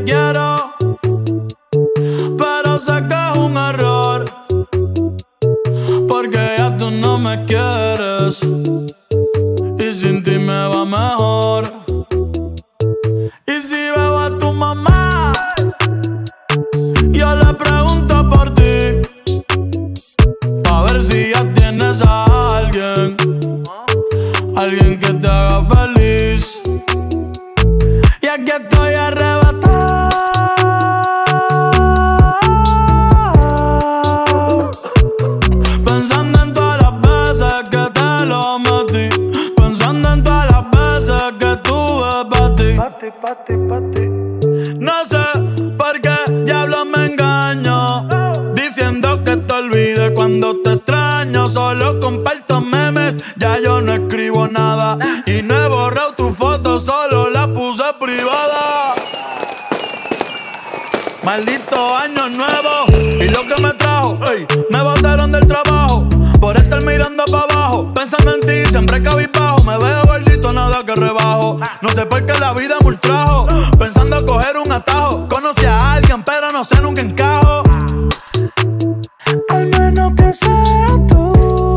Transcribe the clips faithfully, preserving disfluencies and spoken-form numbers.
quiero, pero sé que es un error, porque ya tú no me quieres y sin ti me va mejor. Y si veo a tu mamá, yo le pregunto por ti, pa' ver si ya tienes a alguien, alguien que te haga feliz. Y aquí estoy arrebatado, pensando en todas las veces que te lo metí, pensando en todas las veces que tuve pa' ti. Pa' ti, pa' ti, pa' ti. No sé por qué diablo me engaño, diciendo que te olvide cuando te extraño. Solo comparto memes, ya yo no escribo nada, y no he borrado tu foto, solo la puse privada. Maldito año nuevo y lo que me trajo, ey, me botaron del trabajo por estar mirando para abajo, pensando en ti, siempre cabizbajo. Me veo gordito, nada que rebajo. No sé por qué la vida me ultrajo, pensando coger un atajo. Conocí a alguien, pero no sé, nunca encajo. Al menos que sea tú.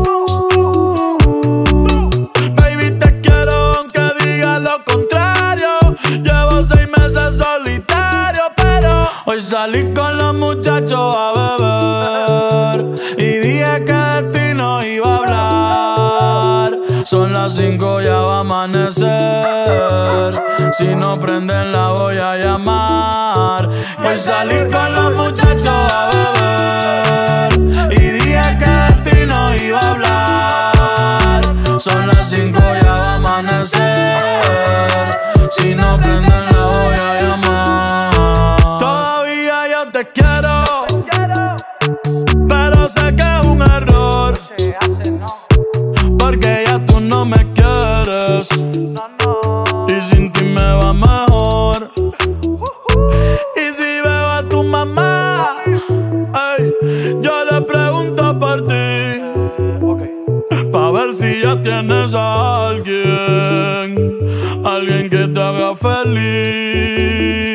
Baby, te quiero aunque diga lo contrario. Llevo seis meses solitario, pero hoy salí con los muchachos a beber y dije que de ti no iba a hablar. Son las cinco, ya va a amanecer. Si no prenden la voy a llamar. Hoy salí con los muchachos a beber y dije que de ti no iba a hablar. Son las cinco, ya va a amanecer. Si no prenden la voy a llamar. Todavía yo te quiero, pero sé que es un error, porque ya tú no me quieres y sin ti me va mejor. Y si veo a tu mamá, ey, yo le pregunto por ti, pa' ver si ya tienes a alguien, alguien que te haga feliz.